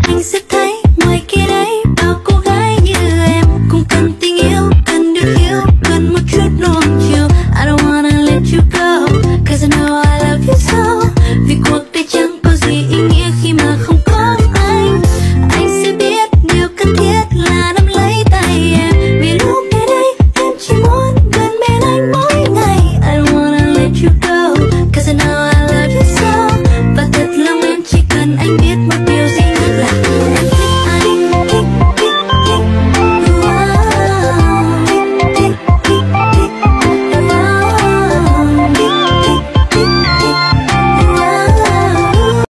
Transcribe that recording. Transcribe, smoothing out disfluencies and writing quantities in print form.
anh sẽ thấy ngoài kia đấy bao cô gái như em cũng cần tình yêu, cần được yêu, cần một chút nuông chiều. I don't wanna let you go, 'cause I know I love you so.